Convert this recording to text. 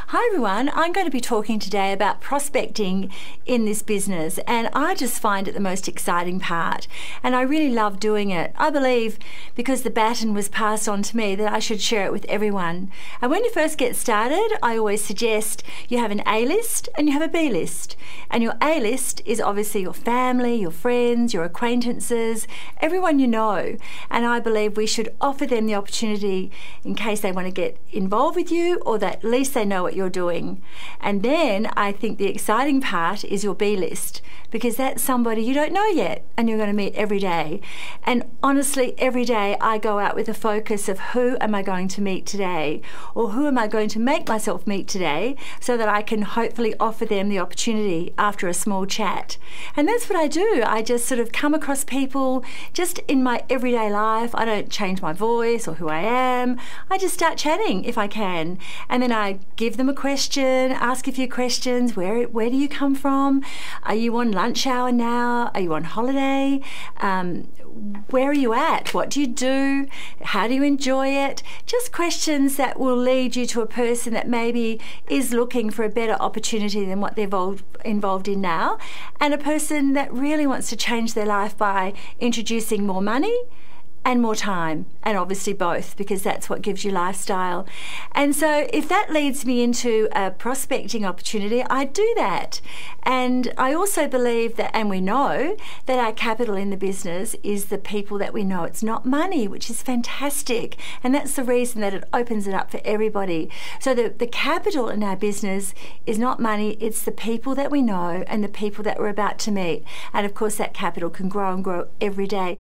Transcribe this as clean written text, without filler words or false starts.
Hi everyone, I'm going to be talking today about prospecting in this business, and I just find it the most exciting part, and I really love doing it. I believe because the baton was passed on to me that I should share it with everyone. And when you first get started, I always suggest you have an A list and you have a B list. And your A list is obviously your family, your friends, your acquaintances, everyone you know. And I believe we should offer them the opportunity in case they want to get involved with you, or that at least they know what you're doing. And then I think the exciting part is your B list, because that's somebody you don't know yet and you're going to meet every day. And honestly, every day I go out with a focus of who am I going to meet today, or who am I going to make myself meet today, so that I can hopefully offer them the opportunity after a small chat. And that's what I do. I just sort of come across people just in my everyday life. I don't change my voice or who I am. I just start chatting if I can. And then I give them a question, ask a few questions. Where do you come from? Are you on lunch hour now? Are you on holiday? Where are you at? What do you do? How do you enjoy it? Just questions that will lead you to a person that maybe is looking for a better opportunity than what they're involved in now, and a person that really wants to change their life by introducing more money and more time, and obviously both, because that's what gives you lifestyle. And so if that leads me into a prospecting opportunity, I do that. And I also believe that, and we know, that our capital in the business is the people that we know. It's not money, which is fantastic. And that's the reason that it opens it up for everybody. So the capital in our business is not money, it's the people that we know and the people that we're about to meet. And of course that capital can grow and grow every day.